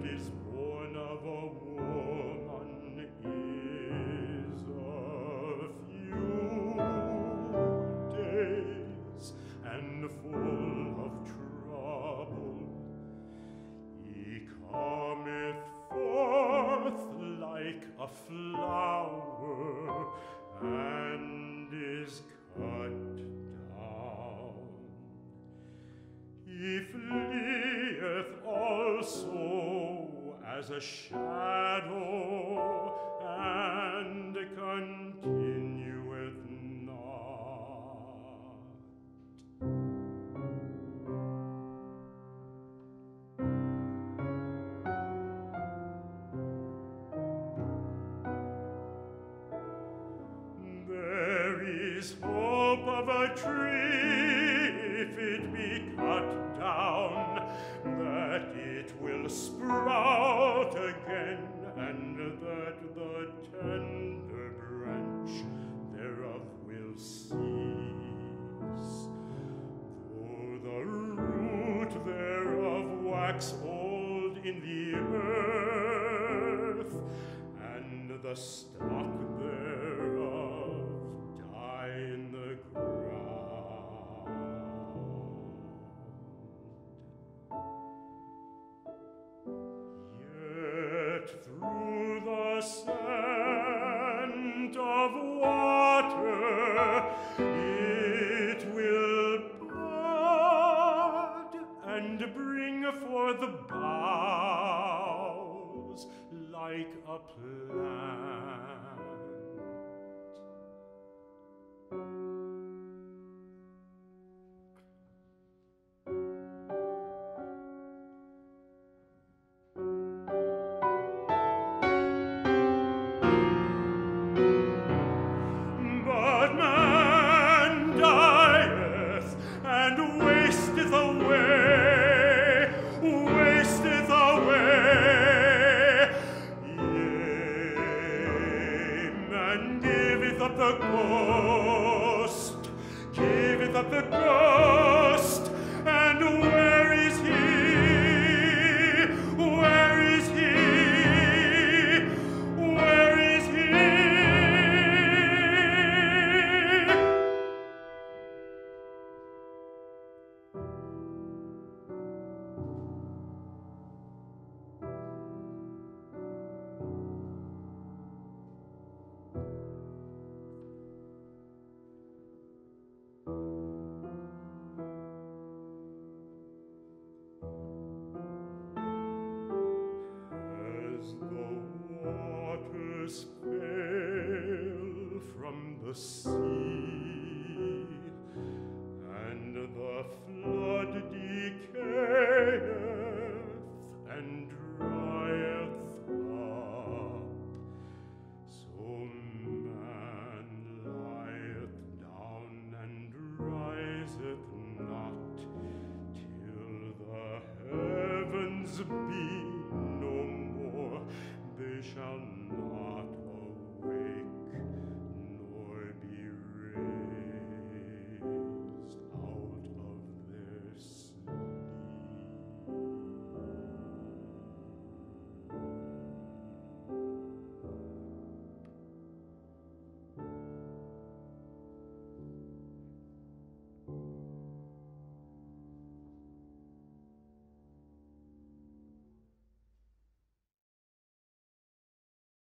is born of a woman is a few days and full of trouble. He cometh forth like a flower and is cut down. He fleeth also as a shadow and continueth not. There is hope of a tree if it be cut down, that it will sprout again, and that the tender branch thereof will cease. Though the root thereof wax old in the earth, and the stock thereof die in the ground. Yet through the scent of water it will bud and bring forth boughs like a plant. But man dieth and wasteth away, wasteth away. Yea, man giveth up the ghost, giveth up the ghost, and where is he? Where is he? Where is he? As the waters fail from the sea, and the flood decayeth